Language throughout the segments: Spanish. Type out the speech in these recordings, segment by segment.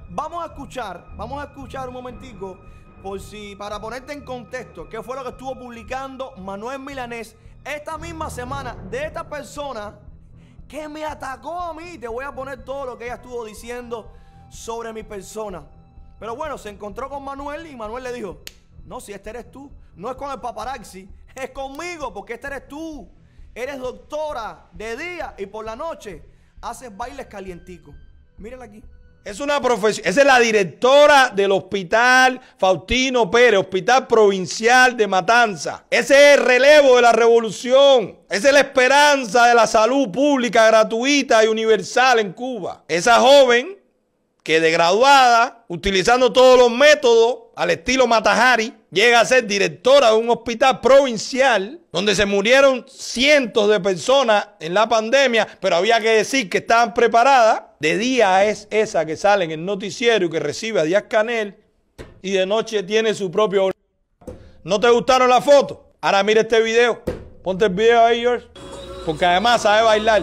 vamos a escuchar un momentico, para ponerte en contexto, qué fue lo que estuvo publicando Manuel Milanés esta misma semana de esta persona que me atacó a mí. Te voy a poner todo lo que ella estuvo diciendo sobre mi persona. Pero bueno, se encontró con Manuel y Manuel le dijo: no, si este eres tú, no es con el paparazzi, es conmigo, porque este eres tú. Eres doctora de día y por la noche haces bailes calienticos. Mírala aquí. Es una profesión. Esa es la directora del Hospital Faustino Pérez, Hospital Provincial de Matanza. Ese es el relevo de la revolución. Esa es la esperanza de la salud pública, gratuita y universal en Cuba. Esa joven que de graduada, utilizando todos los métodos al estilo Matajari, llega a ser directora de un hospital provincial donde se murieron cientos de personas en la pandemia, pero había que decir que estaban preparadas. De día es esa que sale en el noticiero y que recibe a Díaz-Canel, y de noche tiene su propio... ¿No te gustaron las fotos? Ahora mira este video. Ponte el video ahí, George, porque además sabe bailar.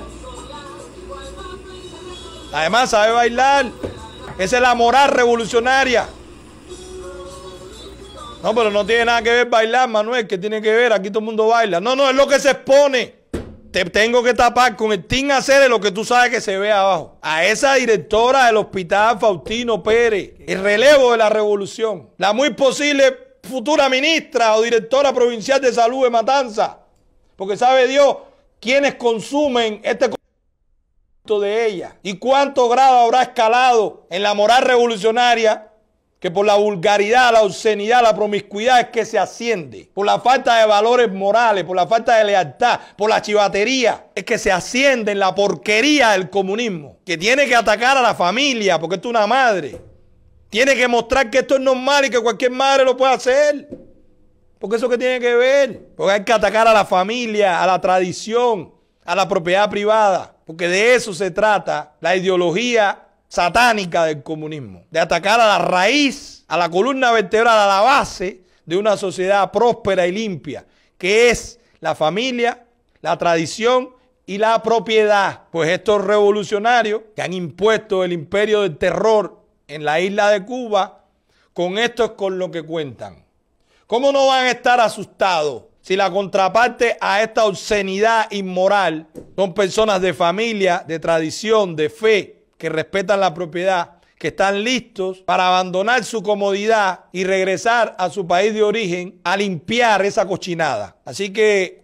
Además sabe bailar. Esa es la moral revolucionaria. No, pero no tiene nada que ver bailar, Manuel. ¿Qué tiene que ver? Aquí todo el mundo baila. No, no, es lo que se expone. Te tengo que tapar con el Team Hacer lo que tú sabes que se ve abajo. A esa directora del Hospital Faustino Pérez, el relevo de la revolución. La muy posible futura ministra o directora provincial de salud de Matanza. Porque sabe Dios quiénes consumen este de ella y cuánto grado habrá escalado en la moral revolucionaria, que por la vulgaridad, la obscenidad, la promiscuidad es que se asciende, por la falta de valores morales, por la falta de lealtad, por la chivatería, es que se asciende en la porquería del comunismo, que tiene que atacar a la familia, porque esto es una madre, tiene que mostrar que esto es normal y que cualquier madre lo puede hacer, porque eso que tiene que ver, porque hay que atacar a la familia, a la tradición, a la propiedad privada. Porque de eso se trata la ideología satánica del comunismo. De atacar a la raíz, a la columna vertebral, a la base de una sociedad próspera y limpia, que es la familia, la tradición y la propiedad. Pues estos revolucionarios que han impuesto el imperio del terror en la isla de Cuba, con esto es con lo que cuentan. ¿Cómo no van a estar asustados si la contraparte a esta obscenidad inmoral son personas de familia, de tradición, de fe, que respetan la propiedad, que están listos para abandonar su comodidad y regresar a su país de origen a limpiar esa cochinada? Así que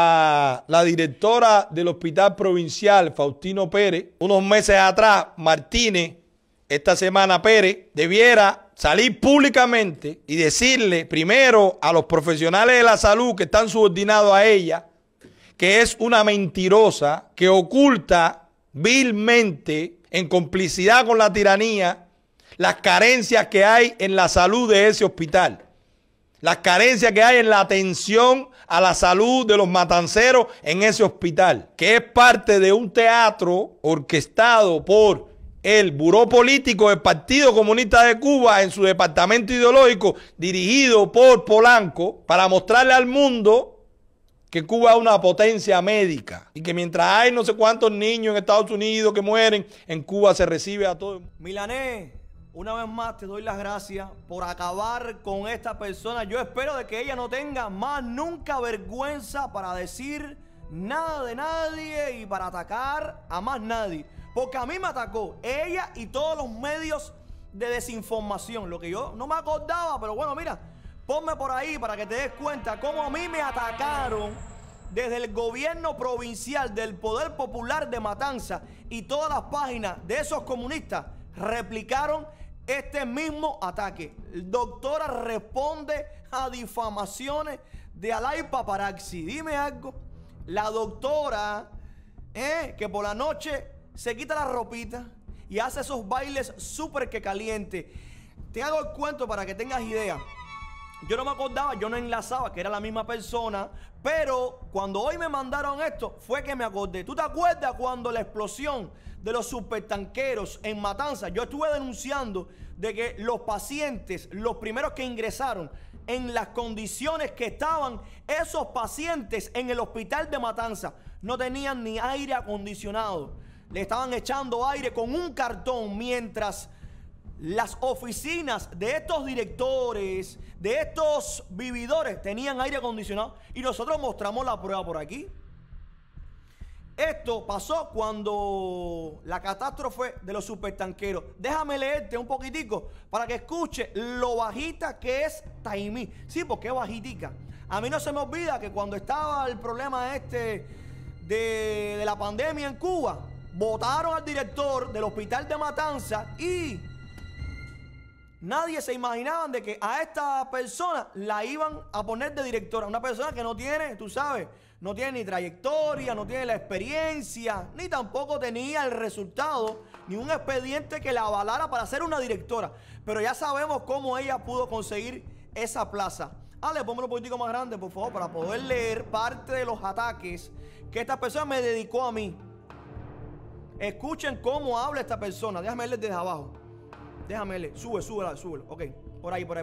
a la directora del Hospital Provincial, Faustino Pérez, unos meses atrás, Martínez, esta semana Pérez, debiera salir públicamente y decirle primero a los profesionales de la salud que están subordinados a ella que es una mentirosa que oculta vilmente, en complicidad con la tiranía, las carencias que hay en la salud de ese hospital, las carencias que hay en la atención a la salud de los matanceros en ese hospital, que es parte de un teatro orquestado por el buró político del Partido Comunista de Cuba en su departamento ideológico, dirigido por Polanco, para mostrarle al mundo que Cuba es una potencia médica y que mientras hay no sé cuántos niños en Estados Unidos que mueren, en Cuba se recibe a todo el mundo. Milanés, una vez más te doy las gracias por acabar con esta persona. Yo espero de que ella no tenga más nunca vergüenza para decir nada de nadie y para atacar a más nadie. Porque a mí me atacó ella y todos los medios de desinformación. Lo que yo no me acordaba, pero bueno, mira, ponme por ahí para que te des cuenta cómo a mí me atacaron desde el gobierno provincial del Poder Popular de Matanza, y todas las páginas de esos comunistas replicaron este mismo ataque. Doctora responde a difamaciones de Alay Paparazzi. Dime algo. La doctora que por la noche se quita la ropita y hace esos bailes súper que caliente. Te hago el cuento para que tengas idea. Yo no me acordaba, yo no enlazaba que era la misma persona, pero cuando hoy me mandaron esto fue que me acordé. ¿Tú te acuerdas cuando la explosión de los supertanqueros en Matanza? Yo estuve denunciando de que los pacientes, los primeros que ingresaron, en las condiciones que estaban esos pacientes en el hospital de Matanza, no tenían ni aire acondicionado. Le estaban echando aire con un cartón mientras las oficinas de estos directores, de estos vividores, tenían aire acondicionado. Y nosotros mostramos la prueba por aquí. Esto pasó cuando la catástrofe de los supertanqueros. Déjame leerte un poquitico para que escuche lo bajita que es Taimí. Sí, porque es bajitica. A mí no se me olvida que cuando estaba el problema de la pandemia en Cuba, votaron al director del hospital de Matanzas y nadie se imaginaba de que a esta persona la iban a poner de directora. Una persona que no tiene, tú sabes, no tiene ni trayectoria, no tiene la experiencia, ni tampoco tenía el resultado, ni un expediente que la avalara para ser una directora. Pero ya sabemos cómo ella pudo conseguir esa plaza. Ale, pónmelo un poquitico más grande, por favor, para poder leer parte de los ataques que esta persona me dedicó a mí. Escuchen cómo habla esta persona. Déjame leer desde abajo. Déjame leer. Súbelo. Ok, por ahí.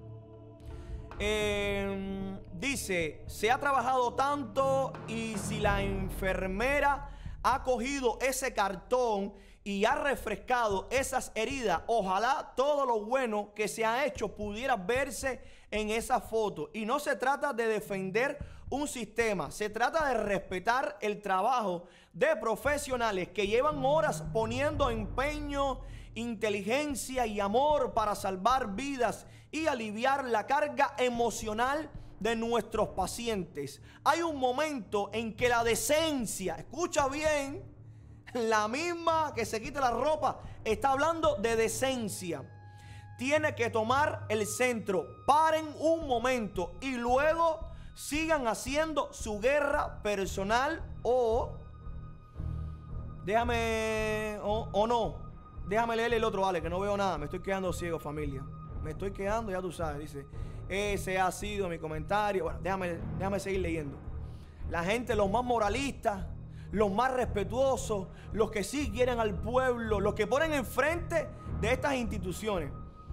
Dice, se ha trabajado tanto y si la enfermera ha cogido ese cartón y ha refrescado esas heridas, ojalá todo lo bueno que se ha hecho pudiera verse en esa foto. Y no se trata de defender un sistema, se trata de respetar el trabajo de profesionales que llevan horas poniendo empeño, inteligencia y amor para salvar vidas y aliviar la carga emocional de nuestros pacientes. Hay un momento en que la decencia, escucha bien, la misma que se quita la ropa, está hablando de decencia. Tiene que tomar el centro. Paren un momento y luego sigan haciendo su guerra personal o no. Déjame leer el otro, vale, que no veo nada. Me estoy quedando ciego, familia. Me estoy quedando, ya tú sabes. Dice, ese ha sido mi comentario. Bueno, déjame seguir leyendo. La gente, los más moralistas, los más respetuosos, los que sí quieren al pueblo, los que ponen enfrente de estas instituciones.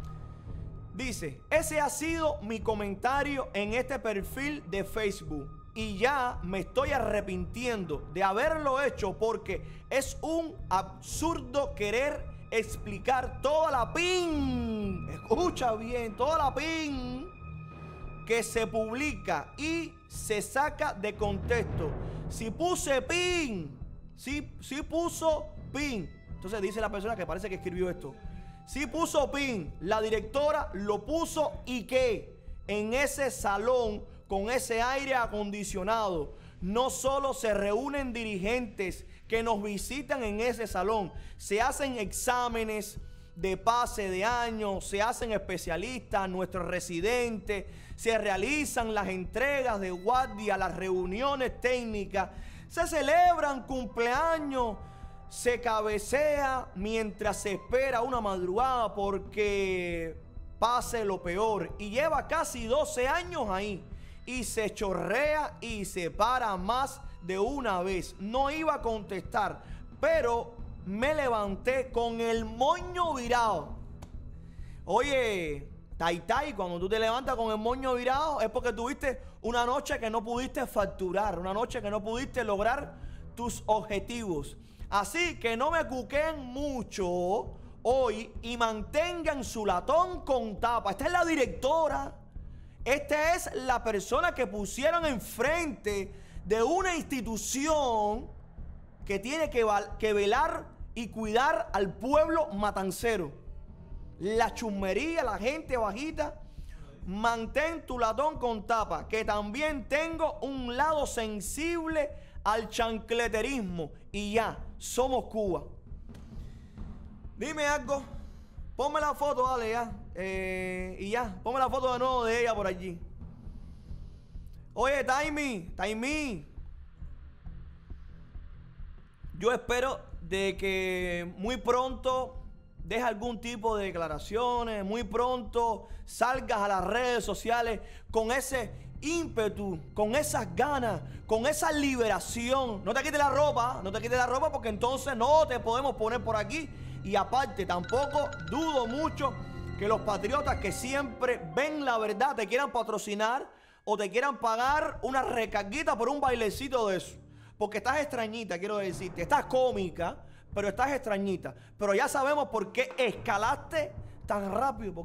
Dice, ese ha sido mi comentario en este perfil de Facebook. Y ya me estoy arrepintiendo de haberlo hecho porque es un absurdo querer explicar toda la pin, escucha bien, toda la pin que se publica y se saca de contexto. Si puse pin, si puso pin, entonces dice la persona que parece que escribió esto. Si puso pin, la directora lo puso y que en ese salón con ese aire acondicionado no solo se reúnen dirigentes que nos visitan en ese salón, se hacen exámenes de pase de año, se hacen especialistas, nuestros residentes, se realizan las entregas de guardia, las reuniones técnicas, se celebran cumpleaños, se cabecea mientras se espera una madrugada porque pase lo peor y lleva casi 12 años ahí y se chorrea y se para más de una vez. No iba a contestar, pero me levanté con el moño virado. Oye, Tai, cuando tú te levantas con el moño virado es porque tuviste una noche que no pudiste facturar, una noche que no pudiste lograr tus objetivos. Así que no me cuquen mucho hoy y mantengan su latón con tapa. Esta es la directora. Esta es la persona que pusieron enfrente de una institución que tiene que velar y cuidar al pueblo matancero. La chusmería, la gente bajita. Mantén tu latón con tapa, que también tengo un lado sensible al chancleterismo. Y ya, somos Cuba. Dime algo. Ponme la foto, dale ya. Y ya, ponme la foto de nuevo de ella por allí. Oye, Taimí. Yo espero de que muy pronto deje algún tipo de declaraciones, muy pronto salgas a las redes sociales con ese ímpetu, con esas ganas, con esa liberación. No te quites la ropa porque entonces no te podemos poner por aquí. Y aparte, tampoco dudo mucho que los patriotas que siempre ven la verdad te quieran patrocinar o te quieran pagar una recarguita por un bailecito de eso. Porque estás extrañita, quiero decirte. Estás cómica, pero estás extrañita. Pero ya sabemos por qué escalaste tan rápido?